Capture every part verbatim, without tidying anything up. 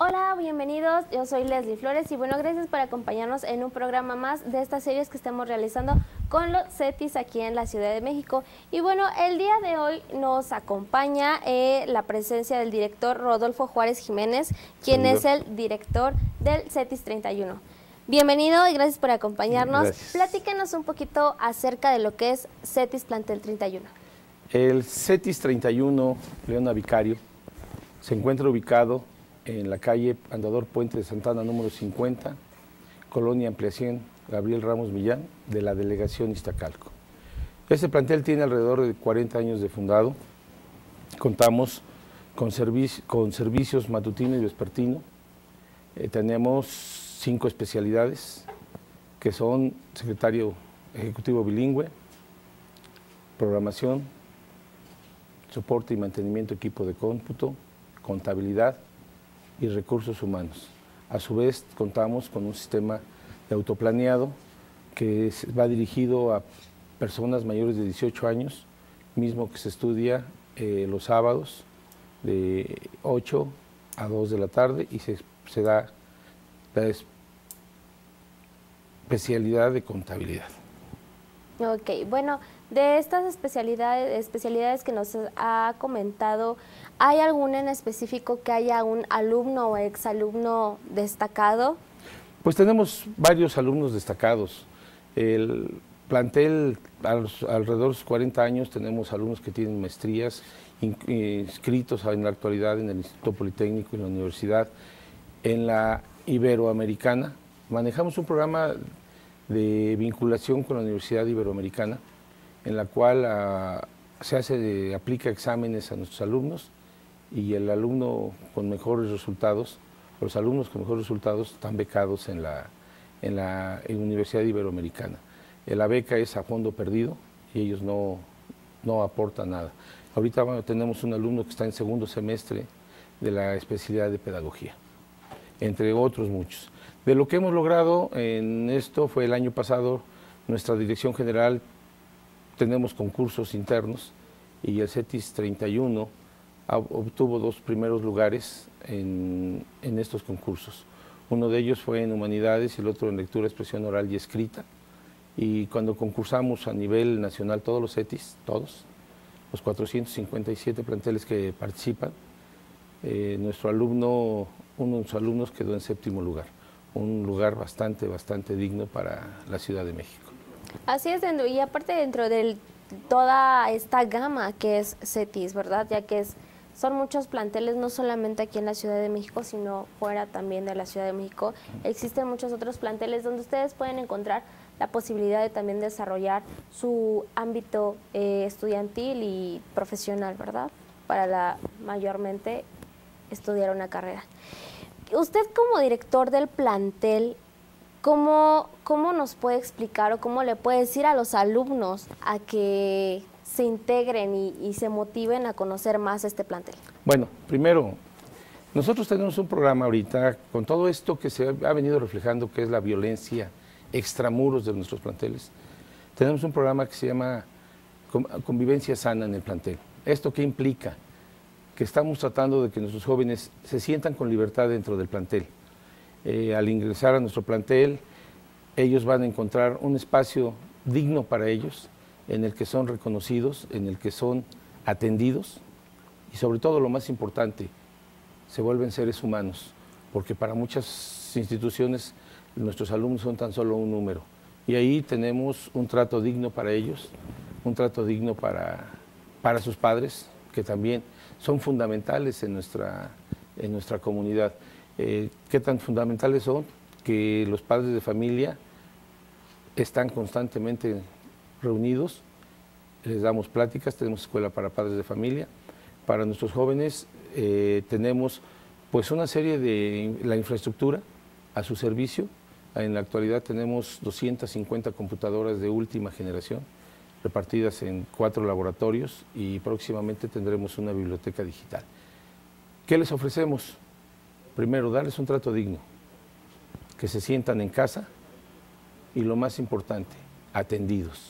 Hola, bienvenidos, yo soy Leslie Flores y bueno, gracias por acompañarnos en un programa más de estas series que estamos realizando con los CETIS aquí en la Ciudad de México. Y bueno, el día de hoy nos acompaña eh, la presencia del director Rodolfo Juárez Jiménez, quien Saludo. es el director del CETIS treinta y uno. Bienvenido y gracias por acompañarnos. Gracias. Platícanos un poquito acerca de lo que es CETIS Plantel treinta y uno. El CETIS treinta y uno, Leona Vicario, se encuentra ubicado en la calle Andador Puente de Santana número cincuenta, Colonia Ampliación Gabriel Ramos Millán, de la delegación Iztacalco. Este plantel tiene alrededor de cuarenta años de fundado. Contamos con, servici con servicios matutino y vespertino. Eh, tenemos cinco especialidades, que son secretario ejecutivo bilingüe, programación, soporte y mantenimiento de equipo de cómputo, contabilidad y recursos humanos. A su vez, contamos con un sistema de autoplaneado que va dirigido a personas mayores de dieciocho años, mismo que se estudia eh, los sábados de ocho a dos de la tarde y se, se da la especialidad de contabilidad. Ok, bueno, de estas especialidades, especialidades que nos ha comentado, ¿hay alguna en específico que haya un alumno o exalumno destacado? Pues tenemos varios alumnos destacados. El plantel, a los, alrededor de los cuarenta años, tenemos alumnos que tienen maestrías, inscritos en la actualidad en el Instituto Politécnico y en la universidad. En la Iberoamericana manejamos un programa de vinculación con la Universidad Iberoamericana, en la cual uh, se hace de, aplica exámenes a nuestros alumnos y el alumno con mejores resultados, los alumnos con mejores resultados están becados en la, en la en Universidad Iberoamericana. La beca es a fondo perdido y ellos no, no aportan nada. Ahorita bueno, tenemos un alumno que está en segundo semestre de la especialidad de pedagogía, entre otros muchos. De lo que hemos logrado en esto fue el año pasado, nuestra dirección general, tenemos concursos internos y el CETIS treinta y uno obtuvo dos primeros lugares en, en estos concursos. Uno de ellos fue en Humanidades y el otro en Lectura, Expresión Oral y Escrita. Y cuando concursamos a nivel nacional, todos los CETIS, todos, los cuatrocientos cincuenta y siete planteles que participan, eh, nuestro alumno, uno de nuestros alumnos quedó en séptimo lugar. Un lugar bastante, bastante digno para la Ciudad de México. Así es, y aparte dentro de toda esta gama que es CETIS, ¿verdad? Ya que es, son muchos planteles, no solamente aquí en la Ciudad de México, sino fuera también de la Ciudad de México. Existen muchos otros planteles donde ustedes pueden encontrar la posibilidad de también desarrollar su ámbito eh, estudiantil y profesional, ¿verdad? Para la, mayormente estudiar una carrera. Usted como director del plantel, ¿cómo, ¿cómo nos puede explicar o cómo le puede decir a los alumnos a que se integren y, y se motiven a conocer más este plantel? Bueno, primero, nosotros tenemos un programa ahorita con todo esto que se ha venido reflejando, que es la violencia extramuros de nuestros planteles. Tenemos un programa que se llama Convivencia Sana en el Plantel. ¿Esto qué implica? Que estamos tratando de que nuestros jóvenes se sientan con libertad dentro del plantel. Eh, al ingresar a nuestro plantel, ellos van a encontrar un espacio digno para ellos, en el que son reconocidos, en el que son atendidos y sobre todo lo más importante, se vuelven seres humanos, porque para muchas instituciones nuestros alumnos son tan solo un número. Y ahí tenemos un trato digno para ellos, un trato digno para, para sus padres, que también son fundamentales en nuestra, en nuestra comunidad. Eh, ¿Qué tan fundamentales son? Que los padres de familia están constantemente reunidos, les damos pláticas, tenemos escuela para padres de familia. Para nuestros jóvenes eh, tenemos pues una serie de la infraestructura a su servicio. En la actualidad tenemos doscientas cincuenta computadoras de última generación, repartidas en cuatro laboratorios y próximamente tendremos una biblioteca digital. ¿Qué les ofrecemos? Primero, darles un trato digno, que se sientan en casa y lo más importante, atendidos.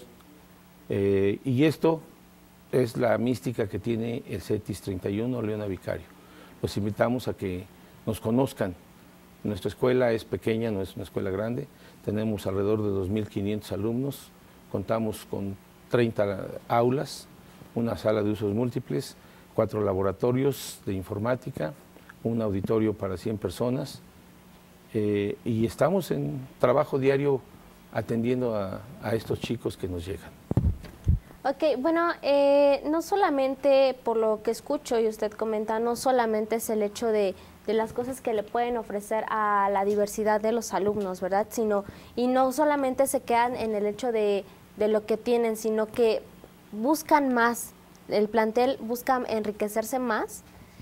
Eh, y esto es la mística que tiene el CETIS treinta y uno Leona Vicario. Los invitamos a que nos conozcan. Nuestra escuela es pequeña, no es una escuela grande, tenemos alrededor de dos mil quinientos alumnos, contamos con treinta aulas, una sala de usos múltiples, cuatro laboratorios de informática, un auditorio para cien personas, eh, y estamos en trabajo diario atendiendo a, a estos chicos que nos llegan. Ok, bueno, eh, no solamente por lo que escucho y usted comenta, no solamente es el hecho de, de las cosas que le pueden ofrecer a la diversidad de los alumnos, ¿verdad? Sino, y no solamente se quedan en el hecho de, de lo que tienen, sino que buscan más, el plantel busca enriquecerse más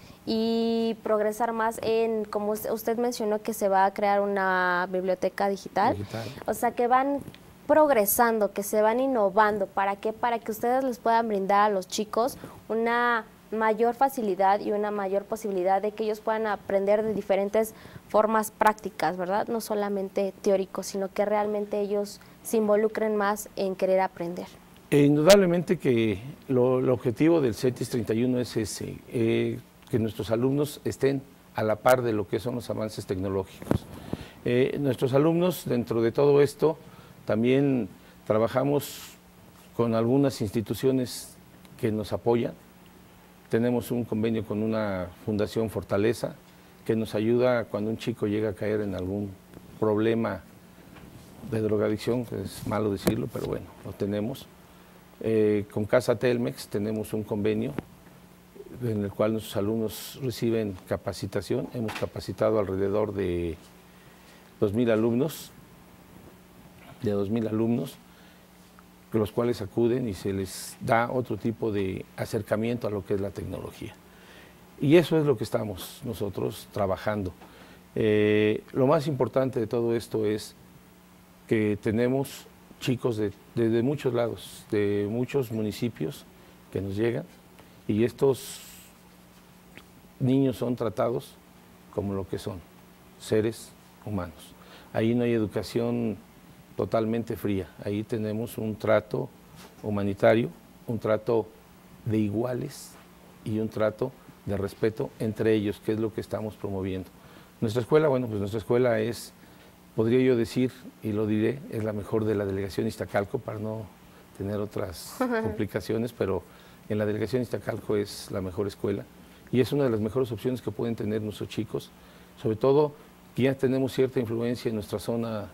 y progresar más en, como usted mencionó, que se va a crear una biblioteca digital, digital. O sea, que van progresando, que se van innovando. ¿Para qué? Para que ustedes les puedan brindar a los chicos una mayor facilidad y una mayor posibilidad de que ellos puedan aprender de diferentes formas prácticas, ¿verdad? No solamente teóricos, sino que realmente ellos se involucren más en querer aprender. E indudablemente que lo, el objetivo del CETIS treinta y uno es ese, eh, que nuestros alumnos estén a la par de lo que son los avances tecnológicos. Eh, nuestros alumnos, dentro de todo esto, también trabajamos con algunas instituciones que nos apoyan. Tenemos un convenio con una fundación Fortaleza que nos ayuda cuando un chico llega a caer en algún problema de drogadicción, que es malo decirlo, pero bueno, lo tenemos. Eh, con Casa Telmex tenemos un convenio en el cual nuestros alumnos reciben capacitación. Hemos capacitado alrededor de dos mil alumnos, de dos mil alumnos, los cuales acuden y se les da otro tipo de acercamiento a lo que es la tecnología. Y eso es lo que estamos nosotros trabajando. Eh, lo más importante de todo esto es que tenemos chicos de, de, de muchos lados, de muchos municipios que nos llegan, y estos niños son tratados como lo que son, seres humanos. Ahí no hay educación totalmente fría, ahí tenemos un trato humanitario, un trato de iguales y un trato de respeto entre ellos, que es lo que estamos promoviendo. Nuestra escuela, bueno, pues nuestra escuela es, podría yo decir, y lo diré, es la mejor de la delegación Iztacalco, para no tener otras complicaciones, pero en la delegación Iztacalco es la mejor escuela y es una de las mejores opciones que pueden tener nuestros chicos, sobre todo que ya tenemos cierta influencia en nuestra zona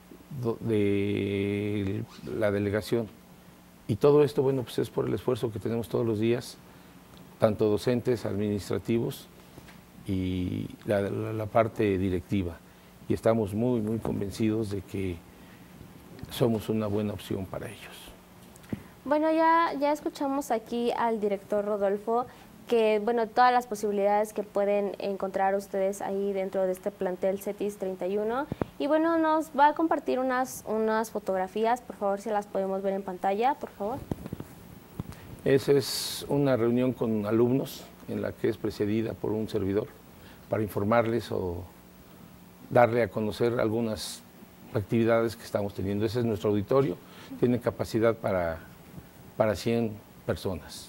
de la delegación, y todo esto, bueno, pues es por el esfuerzo que tenemos todos los días, tanto docentes, administrativos y la, la, la parte directiva, y estamos muy, muy convencidos de que somos una buena opción para ellos. Bueno, ya, ya escuchamos aquí al director Rodolfo, que bueno, todas las posibilidades que pueden encontrar ustedes ahí dentro de este plantel CETIS treinta y uno, y bueno, nos va a compartir unas, unas fotografías, por favor, si las podemos ver en pantalla, por favor. Esa es una reunión con alumnos en la que es precedida por un servidor para informarles o darle a conocer algunas actividades que estamos teniendo. Ese es nuestro auditorio, tiene capacidad para, para cien personas.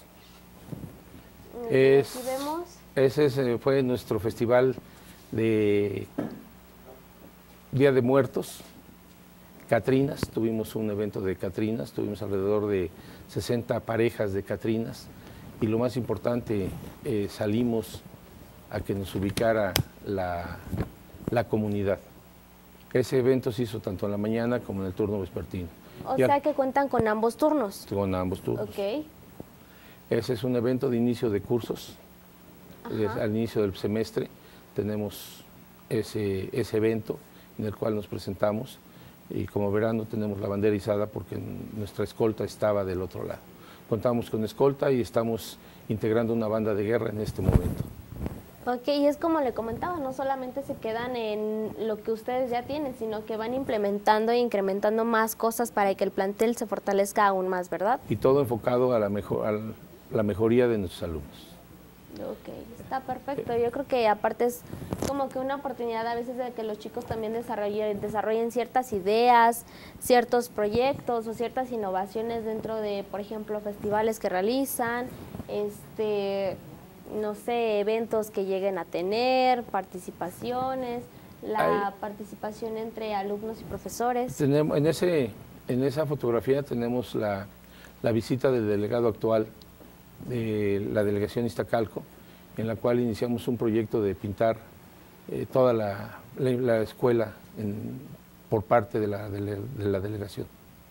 Es, aquí vemos. Ese fue nuestro festival de Día de Muertos, Catrinas, tuvimos un evento de Catrinas, tuvimos alrededor de sesenta parejas de Catrinas, y lo más importante, eh, salimos a que nos ubicara la, la comunidad. Ese evento se hizo tanto en la mañana como en el turno vespertino. O ya, sea que cuentan con ambos turnos. Con ambos turnos. Okay. Ese es un evento de inicio de cursos. Ajá. Al inicio del semestre tenemos ese, ese evento en el cual nos presentamos, y como verán no tenemos la bandera izada porque nuestra escolta estaba del otro lado. Contamos con escolta y estamos integrando una banda de guerra en este momento. Ok, y es como le comentaba, no solamente se quedan en lo que ustedes ya tienen, sino que van implementando e incrementando más cosas para que el plantel se fortalezca aún más, ¿verdad? Y todo enfocado a la, mejor, a la mejoría de nuestros alumnos. Ok, está perfecto. Yo creo que aparte es como que una oportunidad a veces de que los chicos también desarrollen, desarrollen ciertas ideas, ciertos proyectos o ciertas innovaciones dentro de, por ejemplo, festivales que realizan, este... no sé, eventos que lleguen a tener, participaciones, la Hay, participación entre alumnos y profesores. Tenemos, en, ese, en esa fotografía tenemos la, la visita del delegado actual de la delegación Iztacalco, en la cual iniciamos un proyecto de pintar eh, toda la, la, la escuela en, por parte de la, de la, de la delegación.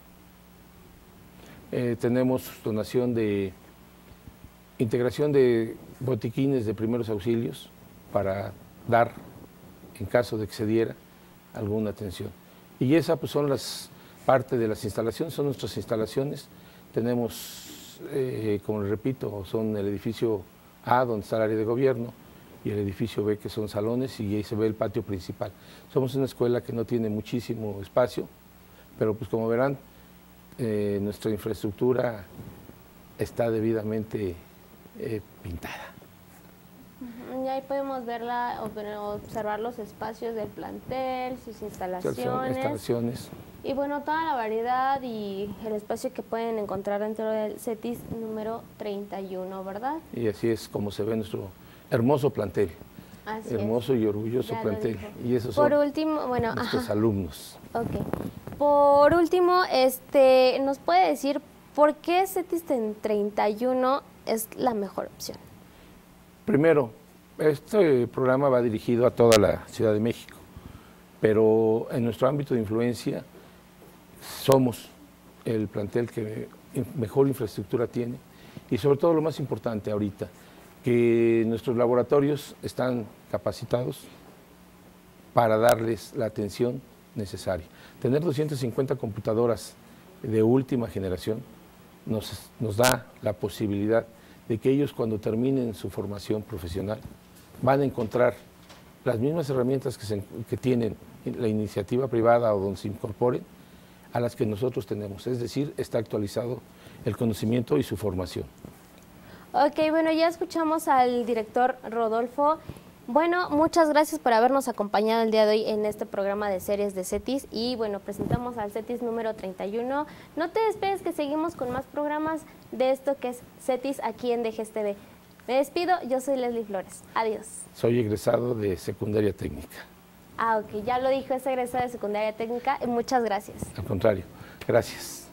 Eh, tenemos donación de integración de botiquines de primeros auxilios para dar, en caso de que se diera, alguna atención. Y esa pues son las parte de las instalaciones, son nuestras instalaciones. Tenemos, eh, como les repito, son el edificio A, donde está el área de gobierno, y el edificio B, que son salones, y ahí se ve el patio principal. Somos una escuela que no tiene muchísimo espacio, pero pues como verán, eh, nuestra infraestructura está debidamente eh, pintada. Y ahí podemos verla, observar los espacios del plantel, sus instalaciones. instalaciones. Y bueno, toda la variedad y el espacio que pueden encontrar dentro del CETIS número treinta y uno, ¿verdad? Y así es como se ve nuestro hermoso plantel. Así hermoso es. y orgulloso Ya plantel. Y esos son Por último, bueno, nuestros ajá. alumnos. Ok. Por último, este, ¿nos puede decir por qué CETIS treinta y uno es la mejor opción? Primero, este programa va dirigido a toda la Ciudad de México, pero en nuestro ámbito de influencia somos el plantel que mejor infraestructura tiene y sobre todo lo más importante ahorita, que nuestros laboratorios están capacitados para darles la atención necesaria. Tener doscientas cincuenta computadoras de última generación nos, nos da la posibilidad de que ellos cuando terminen su formación profesional van a encontrar las mismas herramientas que, se, que tienen la iniciativa privada o donde se incorporen a las que nosotros tenemos, es decir, está actualizado el conocimiento y su formación. Ok, bueno, ya escuchamos al director Rodolfo. Bueno, muchas gracias por habernos acompañado el día de hoy en este programa de series de CETIS y bueno, presentamos al CETIS número treinta y uno. No te despedes que seguimos con más programas de esto que es CETIS aquí en D G S T V. Me despido, yo soy Leslie Flores. Adiós. Soy egresado de secundaria técnica. Ah, ok, ya lo dijo, es egresado de secundaria técnica. Muchas gracias. Al contrario, gracias.